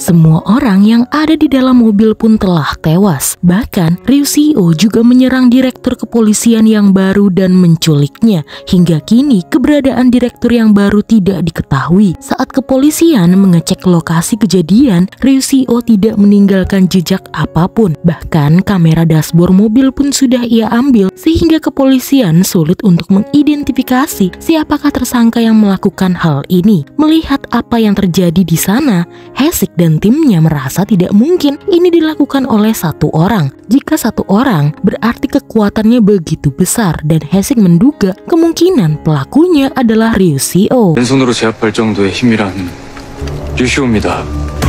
Semua orang yang ada di dalam mobil pun telah tewas. Bahkan Ryushio juga menyerang direktur kepolisian yang baru dan menculiknya. Hingga kini keberadaan direktur yang baru tidak diketahui. Saat kepolisian mengecek lokasi kejadian, Ryushio tidak meninggalkan jejak apapun. Bahkan kamera dashboard mobil pun sudah ia ambil, sehingga kepolisian sulit untuk mengidentifikasi siapakah tersangka yang melakukan hal ini. Melihat apa yang terjadi di sana, Hasek dan timnya merasa tidak mungkin ini dilakukan oleh satu orang. Jika satu orang, berarti kekuatannya begitu besar, dan Hasek menduga kemungkinan pelakunya adalah Ryushio. 왼손으로 제압할 정도의 힘이란 류시오입니다.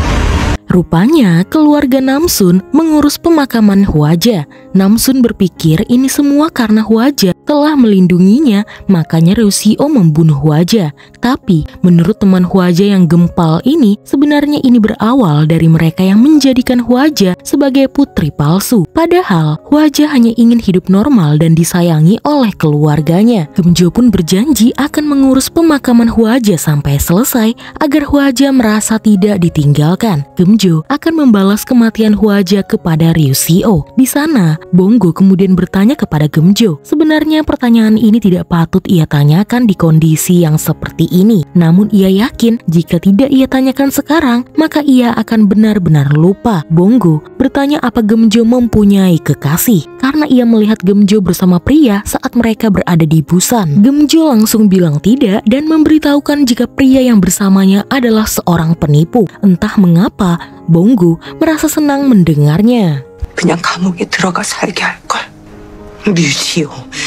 Rupanya keluarga Namsun mengurus pemakaman Hwaja. Namsun berpikir ini semua karena Hwaja telah melindunginya, makanya Ryushio membunuh Hwaja. Tapi menurut teman Hwaja yang gempal ini, sebenarnya ini berawal dari mereka yang menjadikan Hwaja sebagai putri palsu. Padahal Hwaja hanya ingin hidup normal dan disayangi oleh keluarganya. Gemjo pun berjanji akan mengurus pemakaman Hwaja sampai selesai agar Hwaja merasa tidak ditinggalkan. Gemjo akan membalas kematian Hwaja kepada Ryushio. Di sana, Bongo kemudian bertanya kepada Gemjo. Sebenarnya pertanyaan ini tidak patut ia tanyakan di kondisi yang seperti ini. Namun ia yakin jika tidak ia tanyakan sekarang, maka ia akan benar-benar lupa. Bongo bertanya apa Gemjo mempunyai kekasih, karena ia melihat Gemjo bersama pria saat mereka berada di Busan. Gemjo langsung bilang tidak dan memberitahukan jika pria yang bersamanya adalah seorang penipu. Entah mengapa, Bongo merasa senang mendengarnya. 그냥 감옥에 들어가 살게 할 걸. 류시오.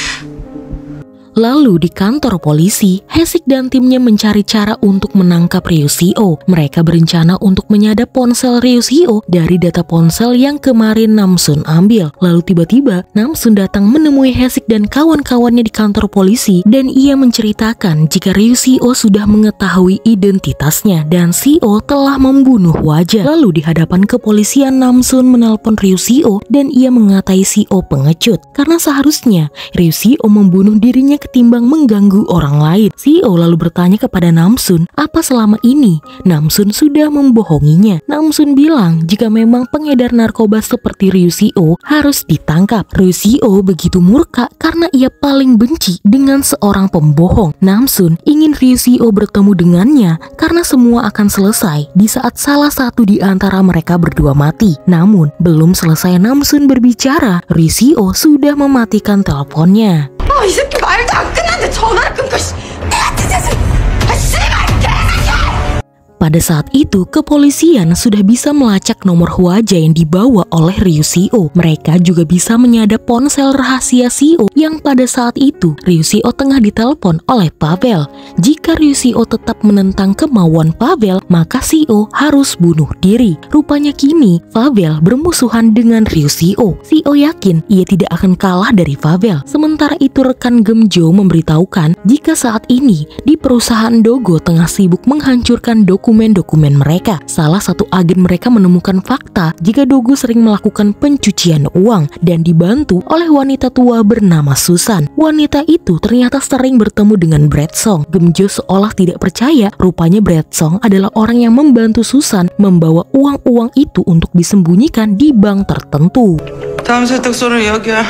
Lalu di kantor polisi, Hasek dan timnya mencari cara untuk menangkap Ryushio. Mereka berencana untuk menyadap ponsel Ryushio dari data ponsel yang kemarin Namsun ambil. Lalu tiba-tiba Namsun datang menemui Hasek dan kawan-kawannya di kantor polisi, dan ia menceritakan jika Ryushio sudah mengetahui identitasnya dan Shio telah membunuh Hwaja. Lalu di hadapan kepolisian, Namsun menelpon Ryushio dan ia mengatai Shio pengecut karena seharusnya Ryushio membunuh dirinya ketimbang mengganggu orang lain. Shio lalu bertanya kepada Namsun apa selama ini Namsun sudah membohonginya. Namsun bilang jika memang pengedar narkoba seperti Ryushio harus ditangkap. Ryushio begitu murka karena ia paling benci dengan seorang pembohong. Namsun ingin Ryushio bertemu dengannya karena semua akan selesai di saat salah satu di antara mereka berdua mati. Namun belum selesai Namsun berbicara, Ryushio sudah mematikan teleponnya. 이 새끼 말도 안 끝났는데 전화를 끊고 내가 진짜 씨발 개새끼야! Pada saat itu, kepolisian sudah bisa melacak nomor Hwaja yang dibawa oleh Ryushio. Mereka juga bisa menyadap ponsel rahasia Shio yang pada saat itu Ryushio tengah ditelepon oleh Pavel. Jika Ryushio tetap menentang kemauan Pavel, maka Shio harus bunuh diri. Rupanya kini Pavel bermusuhan dengan Ryushio. Shio yakin ia tidak akan kalah dari Pavel. Sementara itu rekan Gemjo memberitahukan jika saat ini di perusahaan Dogo tengah sibuk menghancurkan dokumen mereka. Salah satu agen mereka menemukan fakta jika Dogo sering melakukan pencucian uang dan dibantu oleh wanita tua bernama Susan. Wanita itu ternyata sering bertemu dengan Bradsong. Gemjo seolah tidak percaya, rupanya Bradsong adalah orang yang membantu Susan membawa uang-uang itu untuk disembunyikan di bank tertentu. 다음 세탁소를 이야기해.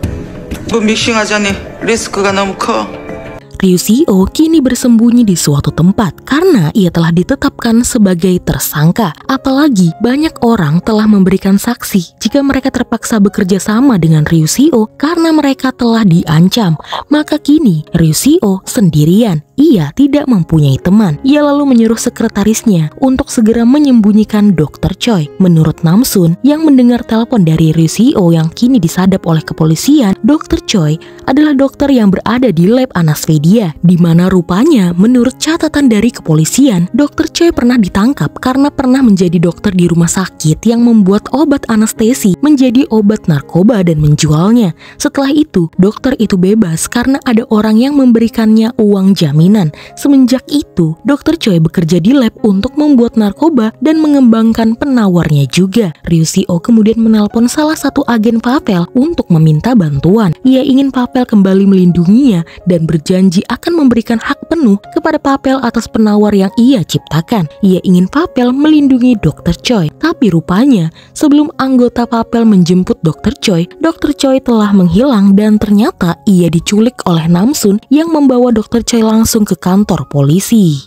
뭐 믹싱하자니 리스크가 너무 커. Ryushio kini bersembunyi di suatu tempat karena ia telah ditetapkan sebagai tersangka. Apalagi banyak orang telah memberikan saksi jika mereka terpaksa bekerja sama dengan Ryushio karena mereka telah diancam. Maka kini Ryushio sendirian. Ia tidak mempunyai teman. Ia lalu menyuruh sekretarisnya untuk segera menyembunyikan Dr. Choi. Menurut Namsun yang mendengar telepon dari Ryushio yang kini disadap oleh kepolisian, Dr. Choi adalah dokter yang berada di lab Anasvedia, di mana rupanya menurut catatan dari kepolisian, Dr. Choi pernah ditangkap karena pernah menjadi dokter di rumah sakit yang membuat obat anestesi menjadi obat narkoba dan menjualnya. Setelah itu, dokter itu bebas karena ada orang yang memberikannya uang jaminan. kemungkinan. Semenjak itu, Dr. Choi bekerja di lab untuk membuat narkoba dan mengembangkan penawarnya juga. Ryushio kemudian menelpon salah satu agen Pavel untuk meminta bantuan. Ia ingin Pavel kembali melindunginya dan berjanji akan memberikan hak penuh kepada Pavel atas penawar yang ia ciptakan. Ia ingin Pavel melindungi Dr. Choi. Tapi rupanya, sebelum anggota Pavel menjemput Dr. Choi telah menghilang dan ternyata ia diculik oleh Namsun yang membawa Dr. Choi langsung ke kantor polisi.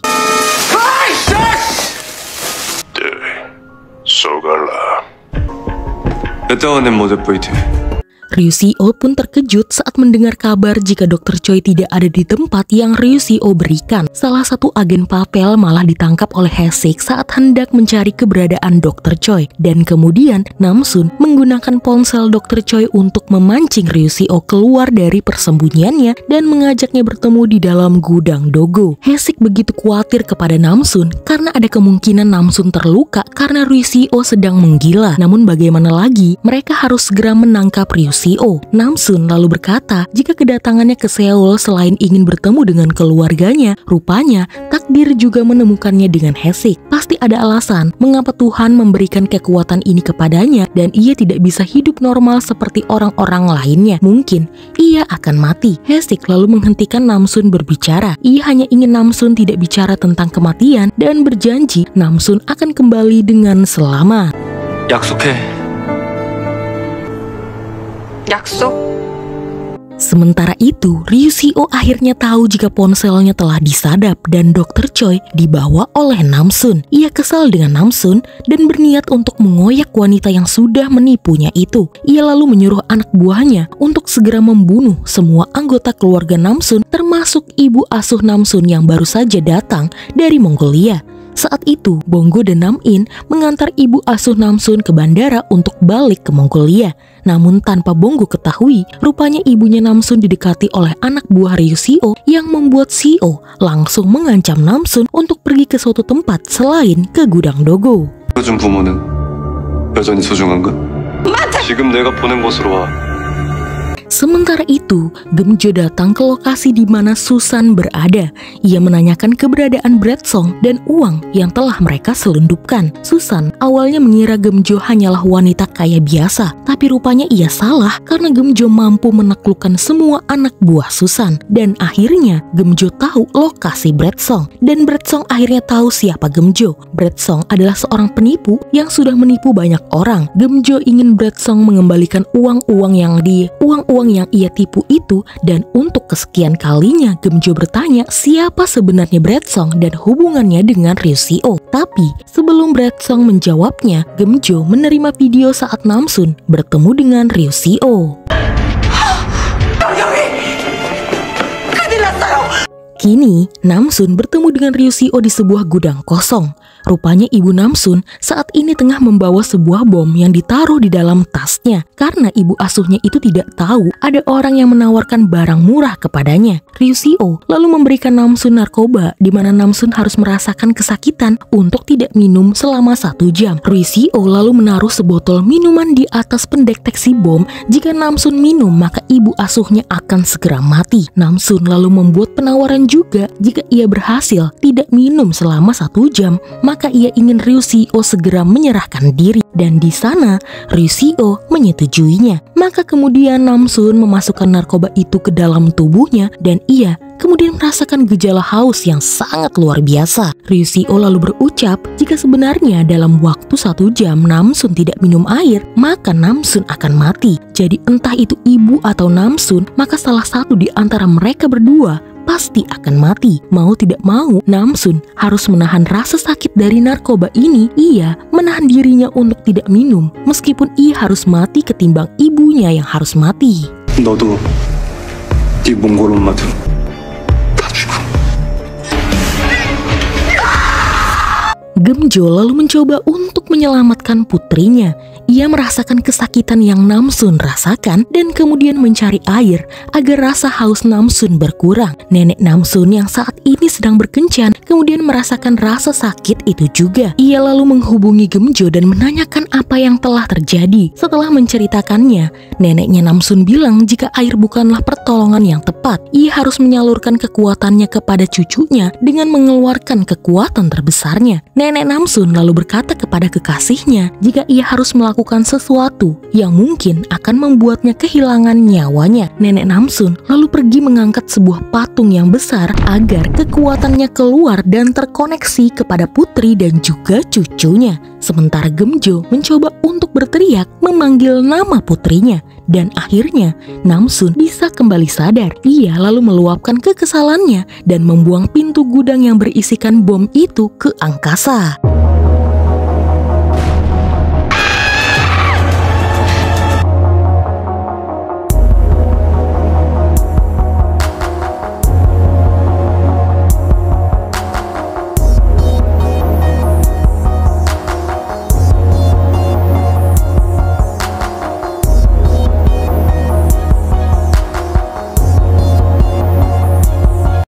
Ryushio pun terkejut saat mendengar kabar jika Dr. Choi tidak ada di tempat yang Ryushio berikan. Salah satu agen Pavel malah ditangkap oleh Haesik saat hendak mencari keberadaan Dr. Choi. Dan kemudian Namsun menggunakan ponsel Dr. Choi untuk memancing Ryushio keluar dari persembunyiannya dan mengajaknya bertemu di dalam gudang Dogo. Haesik begitu khawatir kepada Namsun karena ada kemungkinan Namsun terluka karena Ryushio sedang menggila. Namun bagaimana lagi, mereka harus segera menangkap Ryushio. Namsun lalu berkata jika kedatangannya ke Seoul selain ingin bertemu dengan keluarganya, rupanya takdir juga menemukannya dengan Haesik. Pasti ada alasan mengapa Tuhan memberikan kekuatan ini kepadanya dan ia tidak bisa hidup normal seperti orang-orang lainnya. Mungkin ia akan mati. Haesik lalu menghentikan Namsun berbicara. Ia hanya ingin Namsun tidak bicara tentang kematian dan berjanji Namsun akan kembali dengan selamat. 약속해. 약속? Sementara itu, Ryushio akhirnya tahu jika ponselnya telah disadap dan Dr. Choi dibawa oleh Namsun. Ia kesal dengan Namsun dan berniat untuk mengoyak wanita yang sudah menipunya itu. Ia lalu menyuruh anak buahnya untuk segera membunuh semua anggota keluarga Namsun, termasuk ibu asuh Namsun yang baru saja datang dari Mongolia. Saat itu, Bonggo dan Nam-in mengantar ibu asuh Namsun ke bandara untuk balik ke Mongolia. Namun tanpa Bonggo ketahui, rupanya ibunya Namsun didekati oleh anak buah Ryushio yang membuat Shio langsung mengancam Namsun untuk pergi ke suatu tempat selain ke gudang Dogo. 준 부모는 여전히 소중한가? 지금 내가 보낸 곳으로 와. Sementara itu, Geumjo datang ke lokasi di mana Susan berada. Ia menanyakan keberadaan Bradsong dan uang yang telah mereka selundupkan. Susan awalnya mengira Geumjo hanyalah wanita kaya biasa, tapi rupanya ia salah karena Geumjo mampu menaklukkan semua anak buah Susan. Dan akhirnya Geumjo tahu lokasi Bradsong, dan Bradsong akhirnya tahu siapa Geumjo. Bradsong adalah seorang penipu yang sudah menipu banyak orang. Geumjo ingin Bradsong mengembalikan uang-uang yang ia tipu itu, dan untuk kesekian kalinya Geumjo bertanya siapa sebenarnya Bradsong dan hubungannya dengan Ryushio. Tapi sebelum Bradsong menjawabnya, Geumjo menerima video saat Namsun bertemu dengan Ryushio. Kini, Namsun bertemu dengan Ryushio di sebuah gudang kosong. Rupanya ibu Namsun saat ini tengah membawa sebuah bom yang ditaruh di dalam tasnya. Karena ibu asuhnya itu tidak tahu ada orang yang menawarkan barang murah kepadanya. Ryushio lalu memberikan Namsun narkoba di mana Namsun harus merasakan kesakitan untuk tidak minum selama 1 jam. Ryushio lalu menaruh sebotol minuman di atas pendeteksi bom. Jika Namsun minum, maka ibu asuhnya akan segera mati. Namsun lalu membuat penawaran juga jika ia berhasil tidak minum selama 1 jam, maka ia ingin Ryushio segera menyerahkan diri. Dan di sana Ryushio menyetujuinya. Maka kemudian Namsun memasukkan narkoba itu ke dalam tubuhnya dan ia kemudian merasakan gejala haus yang sangat luar biasa. Ryushio lalu berucap jika sebenarnya dalam waktu 1 jam Namsun tidak minum air, maka Namsun akan mati. Jadi entah itu ibu atau Namsun, maka salah satu di antara mereka berdua pasti akan mati. Mau tidak mau, Namsun harus menahan rasa sakit dari narkoba ini. Ia menahan dirinya untuk tidak minum, meskipun ia harus mati ketimbang ibunya yang harus mati. 너도 네 몽골 엄마도 다 죽어. Geumjo lalu mencoba untuk menyelamatkan putrinya. Ia merasakan kesakitan yang Namsun rasakan dan kemudian mencari air agar rasa haus Namsun berkurang. Nenek Namsun yang saat ini sedang berkencan kemudian merasakan rasa sakit itu juga. Ia lalu menghubungi Gemjo dan menanyakan apa yang telah terjadi. Setelah menceritakannya, neneknya Namsun bilang jika air bukanlah pertolongan yang tepat. Ia harus menyalurkan kekuatannya kepada cucunya dengan mengeluarkan kekuatan terbesarnya. Nenek Namsun lalu berkata kepada kekasihnya jika ia harus melakukan sesuatu yang mungkin akan membuatnya kehilangan nyawanya. Nenek Namsun lalu pergi mengangkat sebuah patung yang besar agar kekuatannya keluar dan terkoneksi kepada putri dan juga cucunya. Sementara Gemjo mencoba untuk berteriak memanggil nama putrinya dan akhirnya Namsun bisa kembali sadar. Ia lalu meluapkan kekesalannya dan membuang pintu gudang yang berisikan bom itu ke angkasa.